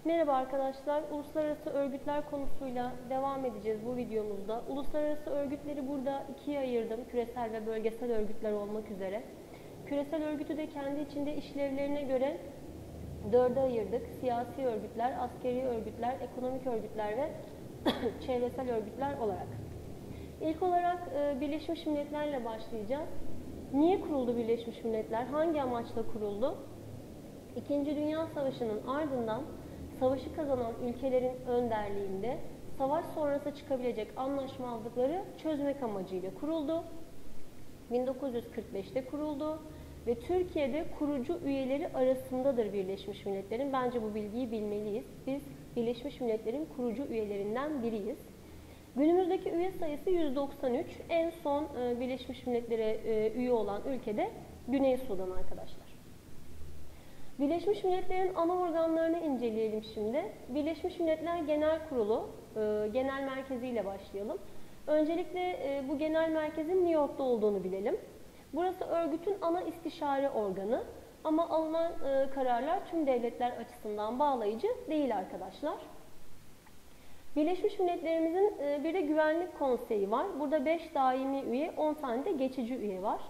Merhaba arkadaşlar, uluslararası örgütler konusuyla devam edeceğiz bu videomuzda. Uluslararası örgütleri burada ikiye ayırdım, küresel ve bölgesel örgütler olmak üzere. Küresel örgütü de kendi içinde işlevlerine göre dörde ayırdık. Siyasi örgütler, askeri örgütler, ekonomik örgütler ve çevresel örgütler olarak. İlk olarak Birleşmiş Milletler'le başlayacağız. Niye kuruldu Birleşmiş Milletler? Hangi amaçla kuruldu? İkinci Dünya Savaşı'nın ardından savaşı kazanan ülkelerin önderliğinde savaş sonrası çıkabilecek anlaşmazlıkları çözmek amacıyla kuruldu. 1945'te kuruldu ve Türkiye'de kurucu üyeleri arasındadır Birleşmiş Milletler'in. Bence bu bilgiyi bilmeliyiz. Biz Birleşmiş Milletler'in kurucu üyelerinden biriyiz. Günümüzdeki üye sayısı 193. En son Birleşmiş Milletler'e üye olan ülke de Güney Sudan arkadaşlar. Birleşmiş Milletler'in ana organlarını inceleyelim şimdi. Birleşmiş Milletler Genel Kurulu, genel merkeziyle başlayalım. Öncelikle bu genel merkezin New York'ta olduğunu bilelim. Burası örgütün ana istişare organı ama alınan kararlar tüm devletler açısından bağlayıcı değil arkadaşlar. Birleşmiş Milletler'imizin bir de Güvenlik Konseyi var. Burada 5 daimi üye, 10 tane de geçici üye var.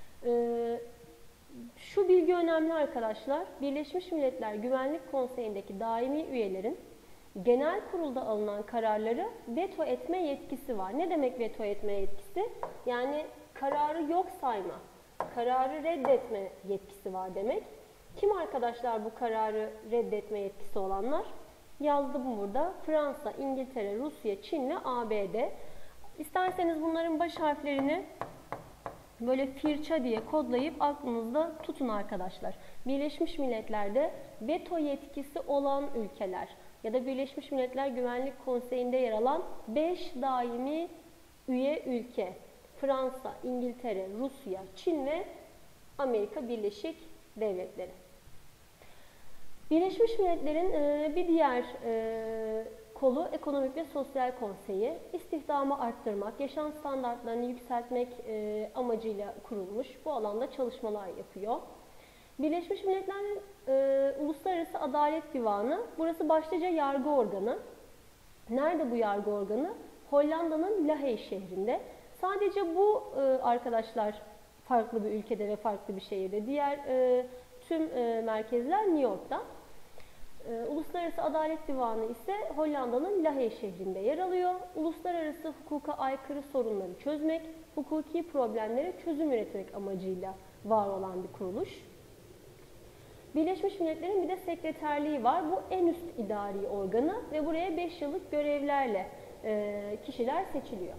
Şu bilgi önemli arkadaşlar. Birleşmiş Milletler Güvenlik Konseyi'ndeki daimi üyelerin genel kurulda alınan kararları veto etme yetkisi var. Ne demek veto etme yetkisi? Yani kararı yok sayma, kararı reddetme yetkisi var demek. Kim arkadaşlar bu kararı reddetme yetkisi olanlar? Yazdım burada. Fransa, İngiltere, Rusya, Çin ve ABD. İsterseniz bunların baş harflerini böyle firça diye kodlayıp aklınızda tutun arkadaşlar. Birleşmiş Milletler'de veto yetkisi olan ülkeler ya da Birleşmiş Milletler Güvenlik Konseyi'nde yer alan 5 daimi üye ülke. Fransa, İngiltere, Rusya, Çin ve Amerika Birleşik Devletleri. Birleşmiş Milletler'in bir diğer kolu Ekonomik ve Sosyal Konseyi. İstihdamı arttırmak, yaşam standartlarını yükseltmek amacıyla kurulmuş. Bu alanda çalışmalar yapıyor. Birleşmiş Milletler Uluslararası Adalet Divanı. Burası başlıca yargı organı. Nerede bu yargı organı? Hollanda'nın Lahey şehrinde. Sadece bu arkadaşlar farklı bir ülkede ve farklı bir şehirde. Diğer tüm merkezler New York'ta. Uluslararası Adalet Divanı ise Hollanda'nın Lahey şehrinde yer alıyor. Uluslararası hukuka aykırı sorunları çözmek, hukuki problemlere çözüm üretmek amacıyla var olan bir kuruluş. Birleşmiş Milletler'in bir de sekreterliği var. Bu en üst idari organı ve buraya 5 yıllık görevlerle kişiler seçiliyor.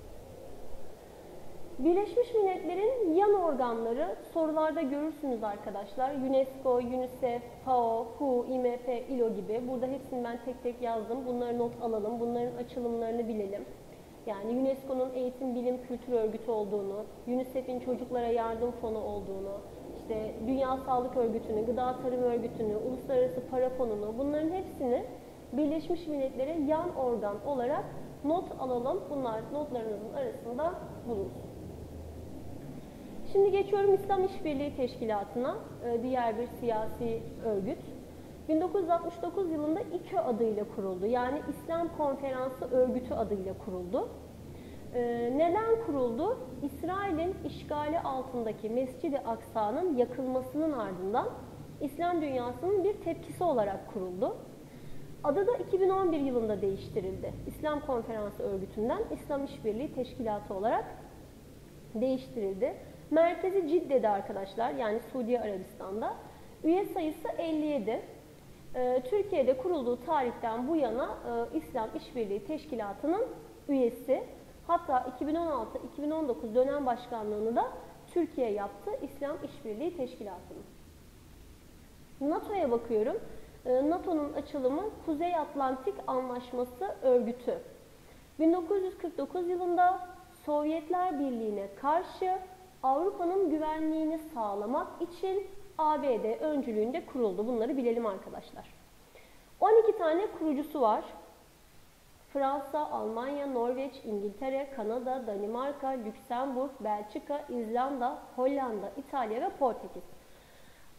Birleşmiş Milletler'in yan organları sorularda görürsünüz arkadaşlar. UNESCO, UNICEF, FAO, WHO, IMF, ILO gibi. Burada hepsini ben tek tek yazdım. Bunları not alalım. Bunların açılımlarını bilelim. Yani UNESCO'nun Eğitim, Bilim, Kültür Örgütü olduğunu, UNICEF'in Çocuklara Yardım Fonu olduğunu, işte Dünya Sağlık Örgütü'nü, Gıda Tarım Örgütü'nü, Uluslararası Para Fonu'nu, bunların hepsini Birleşmiş Milletler'e yan organ olarak not alalım. Bunlar notlarınızın arasında bulunsun. Şimdi geçiyorum İslam İşbirliği Teşkilatı'na, diğer bir siyasi örgüt. 1969 yılında İKÖ adıyla kuruldu. Yani İslam Konferansı Örgütü adıyla kuruldu. Neden kuruldu? İsrail'in işgali altındaki Mescid-i Aksa'nın yakılmasının ardından İslam dünyasının bir tepkisi olarak kuruldu. Adı da 2011 yılında değiştirildi. İslam Konferansı Örgütü'nden İslam İşbirliği Teşkilatı olarak değiştirildi. Merkezi Cidde'de arkadaşlar, yani Suudi Arabistan'da. Üye sayısı 57. Türkiye'de kurulduğu tarihten bu yana İslam İşbirliği Teşkilatı'nın üyesi. Hatta 2016-2019 dönem başkanlığını da Türkiye yaptı İslam İşbirliği Teşkilatı'nın. NATO'ya bakıyorum. NATO'nun açılımı Kuzey Atlantik Anlaşması Örgütü. 1949 yılında Sovyetler Birliği'ne karşı Avrupa'nın güvenliğini sağlamak için ABD öncülüğünde kuruldu. Bunları bilelim arkadaşlar. 12 tane kurucusu var. Fransa, Almanya, Norveç, İngiltere, Kanada, Danimarka, Lüksemburg, Belçika, İzlanda, Hollanda, İtalya ve Portekiz.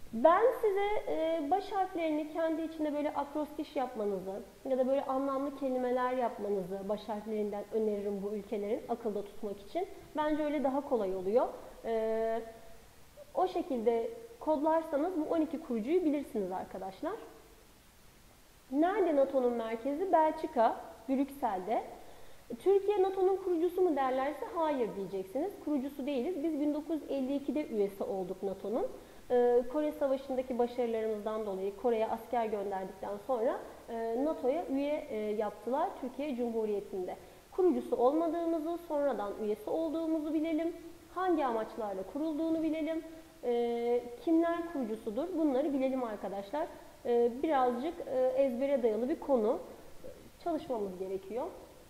Ben size baş harflerini kendi içinde böyle akrostiş yapmanızı ya da böyle anlamlı kelimeler yapmanızı baş harflerinden öneririm bu ülkelerin akılda tutmak için. Bence öyle daha kolay oluyor. O şekilde kodlarsanız bu 12 kurucuyu bilirsiniz arkadaşlar. Nerede NATO'nun merkezi? Belçika, Brüksel'de. Türkiye NATO'nun kurucusu mu derlerse hayır diyeceksiniz. Kurucusu değiliz. Biz 1952'de üyesi olduk NATO'nun. Kore Savaşı'ndaki başarılarımızdan dolayı Kore'ye asker gönderdikten sonra NATO'ya üye yaptılar Türkiye Cumhuriyeti'nde. Kurucusu olmadığımızı, sonradan üyesi olduğumuzu bilelim. Hangi amaçlarla kurulduğunu bilelim. Kimler kurucusudur bunları bilelim arkadaşlar. Birazcık ezbere dayalı bir konu. Çalışmamız gerekiyor.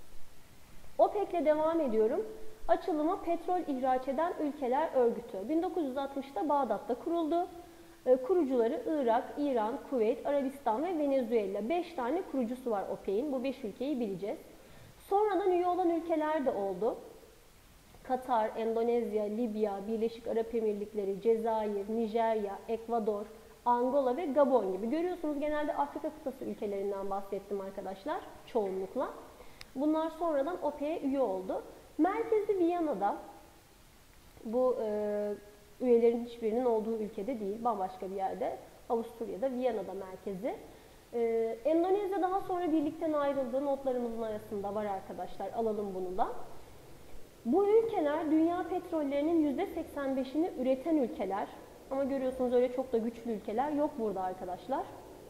OPEC'le devam ediyorum. Açılımı Petrol İhraç Eden Ülkeler Örgütü. 1960'da Bağdat'ta kuruldu. Kurucuları Irak, İran, Kuveyt, Arabistan ve Venezuela. 5 tane kurucusu var OPEC'in. Bu 5 ülkeyi bileceğiz. Sonradan üye olan ülkeler de oldu. Katar, Endonezya, Libya, Birleşik Arap Emirlikleri, Cezayir, Nijerya, Ekvador, Angola ve Gabon gibi. Görüyorsunuz genelde Afrika kıtası ülkelerinden bahsettim arkadaşlar çoğunlukla. Bunlar sonradan OPEC'e üye oldu. Merkezi Viyana'da, bu üyelerin hiçbirinin olduğu ülkede değil, bambaşka bir yerde, Avusturya'da, Viyana'da merkezi. Endonezya daha sonra birlikten ayrıldığı notlarımızın arasında var arkadaşlar, alalım bunu da. Bu ülkeler dünya petrollerinin %85'ini üreten ülkeler. Ama görüyorsunuz öyle çok da güçlü ülkeler yok burada arkadaşlar.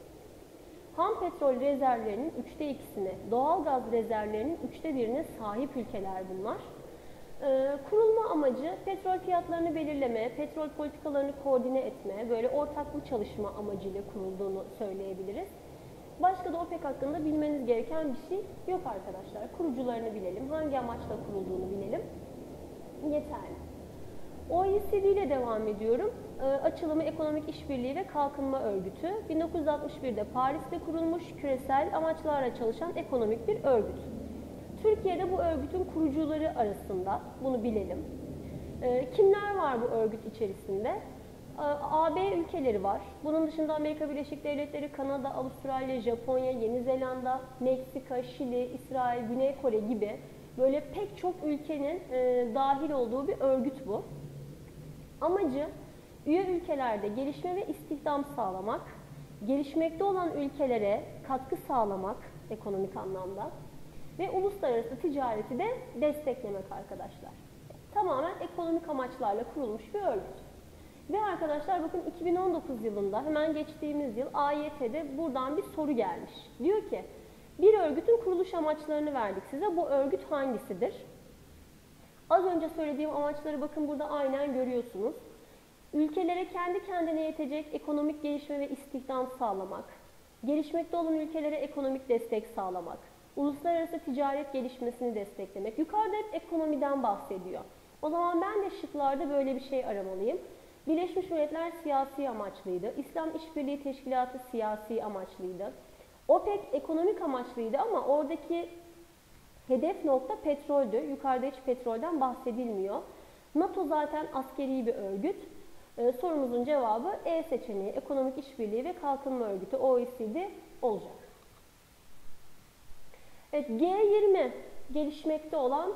Ham petrol rezervlerinin 2'sine, doğal gaz rezervlerinin 1/3'üne sahip ülkeler bunlar. Kurulma amacı petrol fiyatlarını belirleme, petrol politikalarını koordine etme, böyle ortaklı çalışma amacıyla kurulduğunu söyleyebiliriz. Başka da OPEC hakkında bilmeniz gereken bir şey yok arkadaşlar. Kurucularını bilelim, hangi amaçla kurulduğunu bilelim. Yeterli. OECD ile devam ediyorum. Açılımı Ekonomik İşbirliği ve Kalkınma Örgütü. 1961'de Paris'te kurulmuş küresel amaçlarla çalışan ekonomik bir örgüt. Türkiye'de bu örgütün kurucuları arasında, bunu bilelim. Kimler var bu örgüt içerisinde? AB ülkeleri var. Bunun dışında Amerika Birleşik Devletleri, Kanada, Avustralya, Japonya, Yeni Zelanda, Meksika, Şili, İsrail, Güney Kore gibi böyle pek çok ülkenin dahil olduğu bir örgüt bu. Amacı üye ülkelerde gelişme ve istihdam sağlamak, gelişmekte olan ülkelere katkı sağlamak ekonomik anlamda ve uluslararası ticareti de desteklemek arkadaşlar. Tamamen ekonomik amaçlarla kurulmuş bir örgüt. Ve arkadaşlar bakın 2019 yılında hemen geçtiğimiz yıl AYT'de buradan bir soru gelmiş. Diyor ki bir örgütün kuruluş amaçlarını verdik size. Bu örgüt hangisidir? Az önce söylediğim amaçları bakın burada aynen görüyorsunuz. Ülkelere kendi kendine yetecek ekonomik gelişme ve istihdam sağlamak, gelişmekte olan ülkelere ekonomik destek sağlamak, uluslararası ticaret gelişmesini desteklemek. Yukarıda hep ekonomiden bahsediyor. O zaman ben de şıklarda böyle bir şey aramalıyım. Birleşmiş Milletler siyasi amaçlıydı. İslam İşbirliği Teşkilatı siyasi amaçlıydı. OPEC ekonomik amaçlıydı ama oradaki hedef nokta petroldü. Yukarıda hiç petrolden bahsedilmiyor. NATO zaten askeri bir örgüt. Sorumuzun cevabı E seçeneği, Ekonomik İşbirliği ve Kalkınma Örgütü, OECD olacak. Evet, G20 gelişmekte olan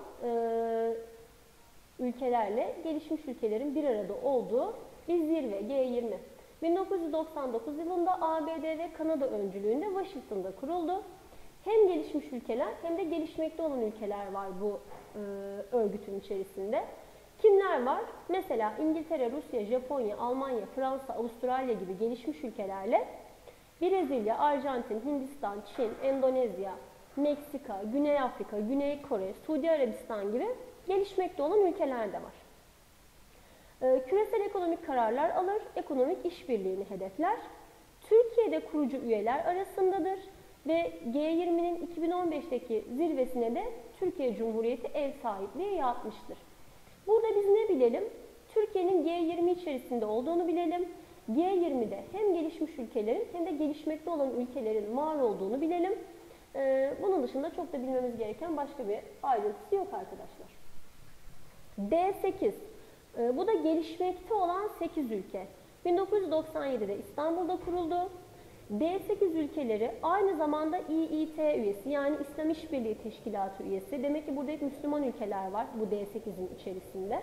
ülkelerle gelişmiş ülkelerin bir arada olduğu bir zirve G20. 1999 yılında ABD ve Kanada öncülüğünde Washington'da kuruldu. Hem gelişmiş ülkeler hem de gelişmekte olan ülkeler var bu örgütün içerisinde. Kimler var? Mesela İngiltere, Rusya, Japonya, Almanya, Fransa, Avustralya gibi gelişmiş ülkelerle Brezilya, Arjantin, Hindistan, Çin, Endonezya, Meksika, Güney Afrika, Güney Kore, Suudi Arabistan gibi gelişmekte olan ülkeler de var. Küresel ekonomik kararlar alır, ekonomik işbirliğini hedefler. Türkiye'de kurucu üyeler arasındadır ve G20'nin 2015'teki zirvesine de Türkiye Cumhuriyeti ev sahipliği yapmıştır. Burada biz ne bilelim? Türkiye'nin G20 içerisinde olduğunu bilelim. G20'de hem gelişmiş ülkelerin hem de gelişmekte olan ülkelerin var olduğunu bilelim. Bunun dışında çok da bilmemiz gereken başka bir ayrıntısı yok arkadaşlar. D8. Bu da gelişmekte olan 8 ülke. 1997'de İstanbul'da kuruldu. D8 ülkeleri aynı zamanda İİT üyesi, yani İslam İşbirliği Teşkilatı üyesi. Demek ki burada hep Müslüman ülkeler var bu D8'in içerisinde.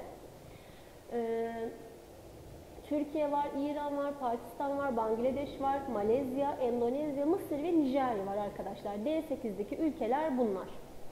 Türkiye var, İran var, Pakistan var, Bangladeş var, Malezya, Endonezya, Mısır ve Nijerya var arkadaşlar. D8'deki ülkeler bunlar.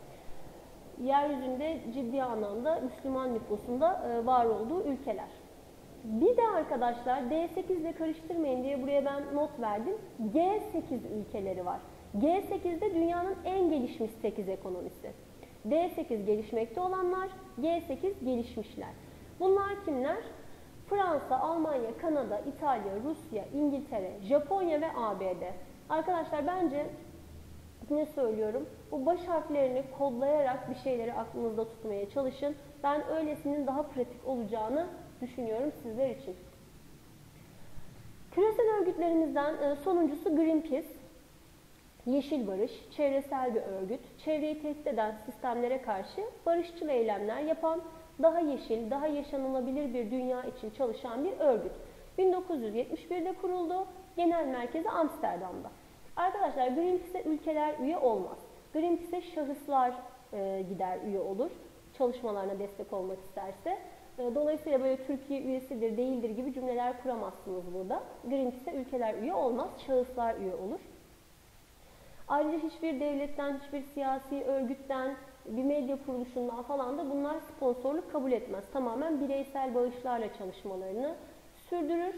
Yeryüzünde ciddi anlamda Müslüman nüfusunda var olduğu ülkeler. Bir de arkadaşlar D8 ile karıştırmayın diye buraya ben not verdim. G8 ülkeleri var. G8'de dünyanın en gelişmiş 8 ekonomisi. D8 gelişmekte olanlar, G8 gelişmişler. Bunlar kimler? Fransa, Almanya, Kanada, İtalya, Rusya, İngiltere, Japonya ve ABD. Arkadaşlar bence yine söylüyorum, bu baş harflerini kodlayarak bir şeyleri aklınızda tutmaya çalışın. Ben öylesinin daha pratik olacağını düşünüyorum sizler için. Küresel örgütlerimizden sonuncusu Greenpeace. Yeşil Barış, çevresel bir örgüt. Çevreyi tehdit eden sistemlere karşı barışçıl eylemler yapan, daha yeşil, daha yaşanılabilir bir dünya için çalışan bir örgüt. 1971'de kuruldu. Genel merkezi Amsterdam'da. Arkadaşlar Greenpeace'e ülkeler üye olmaz. Greenpeace'e şahıslar gider üye olur. Çalışmalarına destek olmak isterse. Dolayısıyla böyle Türkiye üyesidir, değildir gibi cümleler kuramazsınız burada. Greenpeace'e ülkeler üye olmaz, şahıslar üye olur. Ayrıca hiçbir devletten, hiçbir siyasi örgütten, bir medya kuruluşundan falan da bunlar sponsorluk kabul etmez. Tamamen bireysel bağışlarla çalışmalarını sürdürür.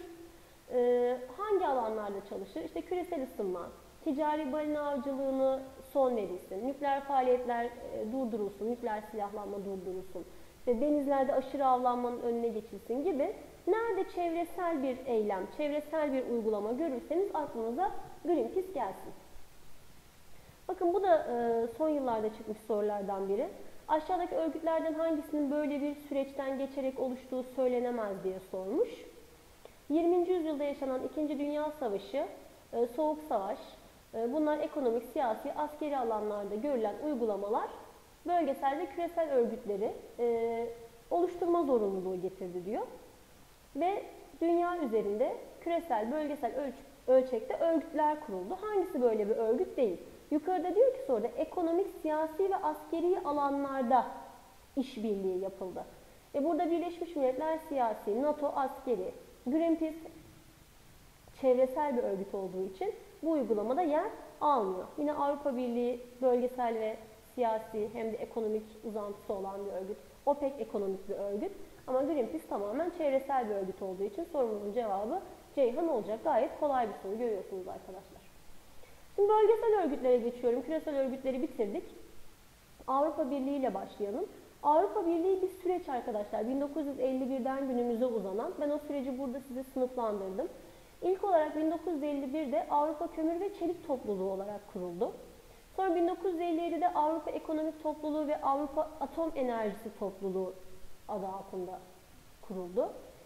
Hangi alanlarda çalışır? İşte küresel ısınma, ticari balina avcılığını son verilsin, nükleer faaliyetler durdurulsun, nükleer silahlanma durdurulsun, işte denizlerde aşırı avlanmanın önüne geçilsin gibi nerede çevresel bir eylem, çevresel bir uygulama görürseniz aklınıza Greenpeace gelsin. Bakın bu da son yıllarda çıkmış sorulardan biri. Aşağıdaki örgütlerden hangisinin böyle bir süreçten geçerek oluştuğu söylenemez diye sormuş. 20. yüzyılda yaşanan 2. Dünya Savaşı, Soğuk Savaş, bunlar ekonomik, siyasi, askeri alanlarda görülen uygulamalar bölgesel ve küresel örgütleri oluşturma zorunluluğu getirdi diyor. Ve dünya üzerinde küresel, bölgesel ölçekte örgütler kuruldu. Hangisi böyle bir örgüt değil? Yukarıda diyor ki soruda ekonomik, siyasi ve askeri alanlarda işbirliği yapıldı. Burada Birleşmiş Milletler siyasi, NATO askeri, Greenpeace çevresel bir örgüt olduğu için bu uygulamada yer almıyor. Yine Avrupa Birliği bölgesel ve siyasi hem de ekonomik uzantısı olan bir örgüt. OPEC ekonomik bir örgüt. Ama Greenpeace tamamen çevresel bir örgüt olduğu için sorumuzun cevabı Ceyhan olacak. Gayet kolay bir soru, görüyorsunuz arkadaşlar. Şimdi bölgesel örgütlere geçiyorum. Küresel örgütleri bitirdik. Avrupa Birliği ile başlayalım. Avrupa Birliği bir süreç arkadaşlar. 1951'den günümüze uzanan. Ben o süreci burada size sınıflandırdım. İlk olarak 1951'de Avrupa Kömür ve Çelik Topluluğu olarak kuruldu. Sonra 1957'de Avrupa Ekonomik Topluluğu ve Avrupa Atom Enerjisi Topluluğu adı altında kuruldu.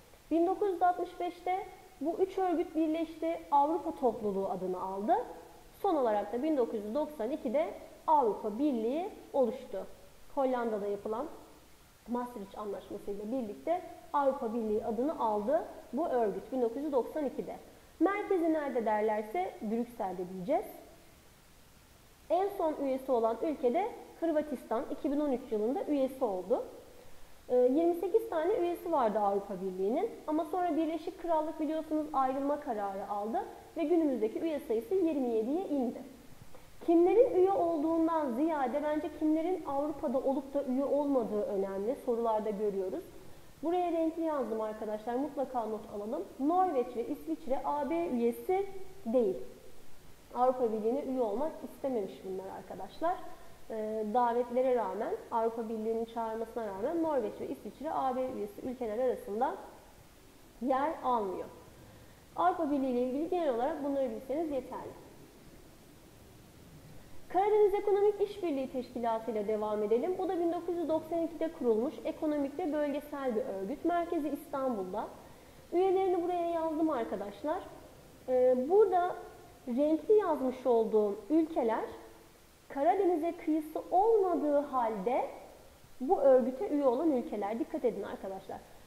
1965'te bu üç örgüt birleşti, Avrupa Topluluğu adını aldı. Son olarak da 1992'de Avrupa Birliği oluştu. Hollanda'da yapılan Maastricht Anlaşması ile birlikte Avrupa Birliği adını aldı bu örgüt 1992'de. Merkezi nerede derlerse Brüksel'de diyeceğiz. En son üyesi olan ülke de Hırvatistan 2013 yılında üyesi oldu. 28 tane üyesi vardı Avrupa Birliği'nin ama sonra Birleşik Krallık biliyorsunuz ayrılma kararı aldı ve günümüzdeki üye sayısı 27'ye indi. Kimlerin üye olduğundan ziyade bence kimlerin Avrupa'da olup da üye olmadığı önemli. Sorularda görüyoruz. Buraya renkli yazdım arkadaşlar. Mutlaka not alalım. Norveç ve İsviçre AB üyesi değil. Avrupa Birliği'ne üye olmak istememiş bunlar arkadaşlar. Davetlere rağmen, Avrupa Birliği'nin çağırmasına rağmen Norveç ve İsviçre AB üyesi ülkeler arasında yer almıyor. Avrupa Birliği ile ilgili genel olarak bunları bilseniz yeterli. Karadeniz Ekonomik İşbirliği Teşkilatı ile devam edelim. Bu da 1992'de kurulmuş ekonomik ve bölgesel bir örgüt. Merkezi İstanbul'da. Üyelerini buraya yazdım arkadaşlar. Burada renkli yazmış olduğum ülkeler Karadeniz'e kıyısı olmadığı halde bu örgüte üye olan ülkeler. Dikkat edin arkadaşlar.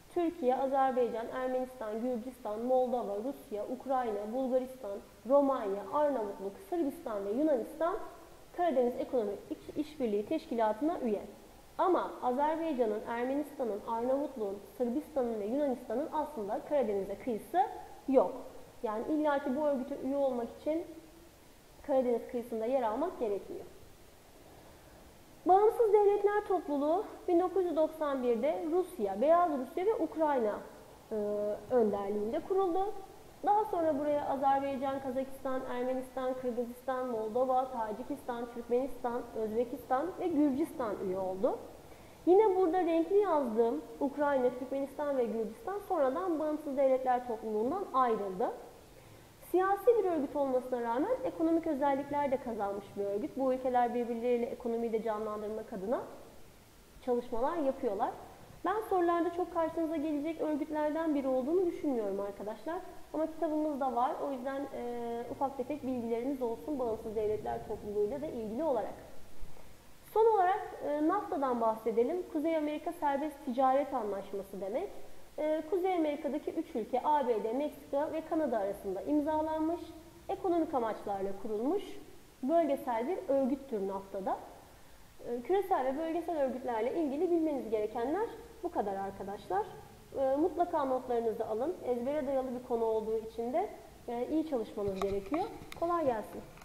Türkiye, Azerbaycan, Ermenistan, Gürcistan, Moldova, Rusya, Ukrayna, Bulgaristan, Romanya, Arnavutluk, Sırbistan ve Yunanistan Karadeniz Ekonomik İşbirliği Teşkilatı'na üye. Ama Azerbaycan'ın, Ermenistan'ın, Arnavutluğun, Sırbistan'ın ve Yunanistan'ın aslında Karadeniz'e kıyısı yok. Yani illaki bu örgüte üye olmak için Karadeniz kıyısında yer almak gerekmiyor. Bağımsız Devletler Topluluğu 1991'de Rusya, Beyaz Rusya ve Ukrayna önderliğinde kuruldu. Daha sonra buraya Azerbaycan, Kazakistan, Ermenistan, Kırgızistan, Moldova, Tacikistan, Türkmenistan, Özbekistan ve Gürcistan üye oldu. Yine burada renkli yazdığım Ukrayna, Türkmenistan ve Gürcistan sonradan Bağımsız Devletler Topluluğu'ndan ayrıldı. Siyasi bir örgüt olmasına rağmen ekonomik özellikler de kazanmış bir örgüt. Bu ülkeler birbirleriyle ekonomiyi de canlandırmak adına çalışmalar yapıyorlar. Ben sorularda çok karşınıza gelecek örgütlerden biri olduğunu düşünmüyorum arkadaşlar. Ama kitabımızda var. O yüzden ufak tefek bilgileriniz olsun Bağımsız Devletler Topluluğu'yla da ilgili olarak. Son olarak NAFTA'dan bahsedelim. Kuzey Amerika Serbest Ticaret Anlaşması demek. Kuzey Amerika'daki 3 ülke ABD, Meksika ve Kanada arasında imzalanmış, ekonomik amaçlarla kurulmuş bölgesel bir örgüttür NAFTA'da. Küresel ve bölgesel örgütlerle ilgili bilmeniz gerekenler bu kadar arkadaşlar. Mutlaka notlarınızı alın. Ezbere dayalı bir konu olduğu için de iyi çalışmanız gerekiyor. Kolay gelsin.